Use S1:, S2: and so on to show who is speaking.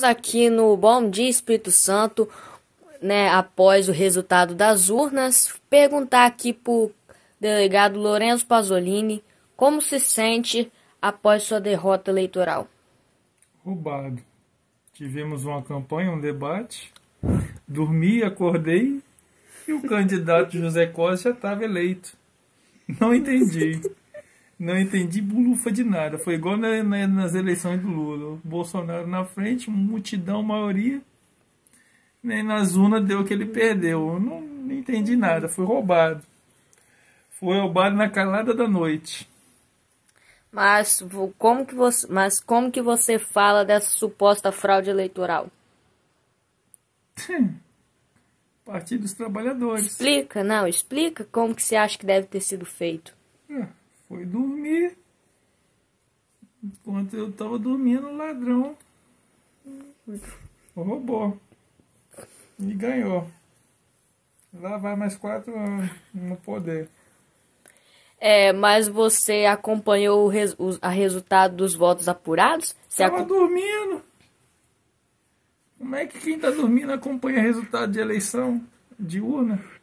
S1: Aqui no Bom Dia Espírito Santo, né, após o resultado das urnas, perguntar aqui pro delegado Lorenzo Pasolini como se sente após sua derrota eleitoral.
S2: Roubado. Tivemos uma campanha, um debate, dormi, acordei e o candidato José Costa já estava eleito. Não entendi. Não entendi bulufa de nada. Foi igual nas eleições do Lula. O Bolsonaro na frente, multidão, maioria. Nem nas urnas deu que ele perdeu. Eu não entendi nada. Foi roubado. Foi roubado na calada da noite.
S1: Mas como que você fala dessa suposta fraude eleitoral?
S2: Partido dos Trabalhadores.
S1: Explica como que você acha que deve ter sido feito.
S2: Foi dormir. Enquanto eu estava dormindo, o ladrão roubou. E ganhou. Lá vai mais 4 anos no poder.
S1: Mas você acompanhou o resultado dos votos apurados?
S2: Estava dormindo. Como é que quem está dormindo acompanha resultado de eleição de urna?